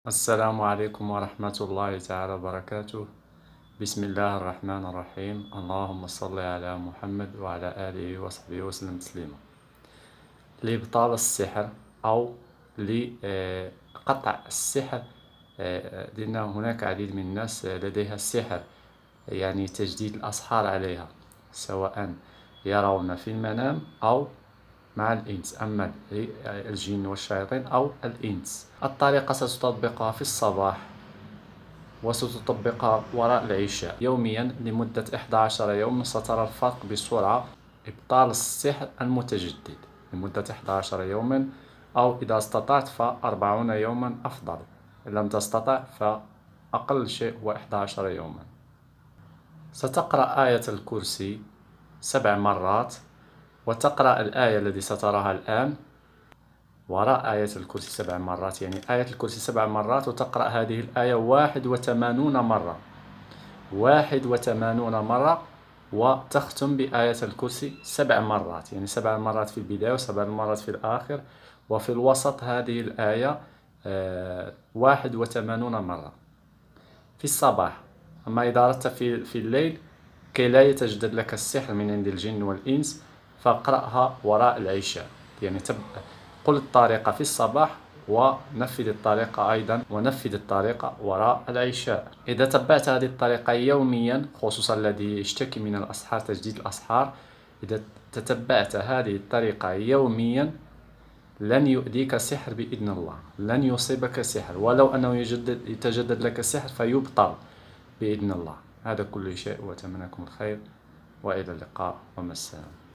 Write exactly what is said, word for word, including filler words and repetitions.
السلام عليكم ورحمة الله تعالى وبركاته. بسم الله الرحمن الرحيم. اللهم صل على محمد وعلى آله وصحبه وسلم تسليما. لإبطال السحر أو لقطع السحر، آه، لأن هناك عديد من الناس لديها السحر، يعني تجديد الأسحار عليها، سواء يرون في المنام أو مع الإنس، أما الجن والشياطين أو الإنس. الطريقة ستطبقها في الصباح وستطبقها وراء العشاء يوميا لمدة إحدى عشر يوما. سترى الفرق بسرعة. إبطال السحر المتجدد لمدة إحدى عشر يوما، أو إذا استطعت فأربعون يوما أفضل، إن لم تستطع فأقل شيء هو إحدى عشر يوما. ستقرأ آية الكرسي سبع مرات، وتقرأ الآية التي ستراها الآن وراء آية الكرسي سبع مرات، يعني آية الكرسي سبع مرات وتقرأ هذه الآية واحد وثمانون مرة واحد وثمانون مرة، وتختم بآية الكرسي سبع مرات، يعني سبع مرات في البداية وسبع مرات في الآخر، وفي الوسط هذه الآية آه واحد وثمانون مرة في الصباح. أما إذا أردت في, في الليل كي لا يتجدد لك السحر من عند الجن والإنس، فاقرأها وراء العشاء، يعني تب... قل الطريقة في الصباح ونفذ الطريقة أيضا ونفذ الطريقة وراء العشاء. إذا تبعت هذه الطريقة يوميا، خصوصا الذي يشتكي من الأسحار، تجديد الأسحار، إذا تتبعت هذه الطريقة يوميا لن يؤذيك سحر بإذن الله، لن يصيبك سحر، ولو أنه يجدد يتجدد لك السحر فيبطل بإذن الله. هذا كل شيء، وأتمنىكم الخير، وإلى اللقاء، ومع السلامة.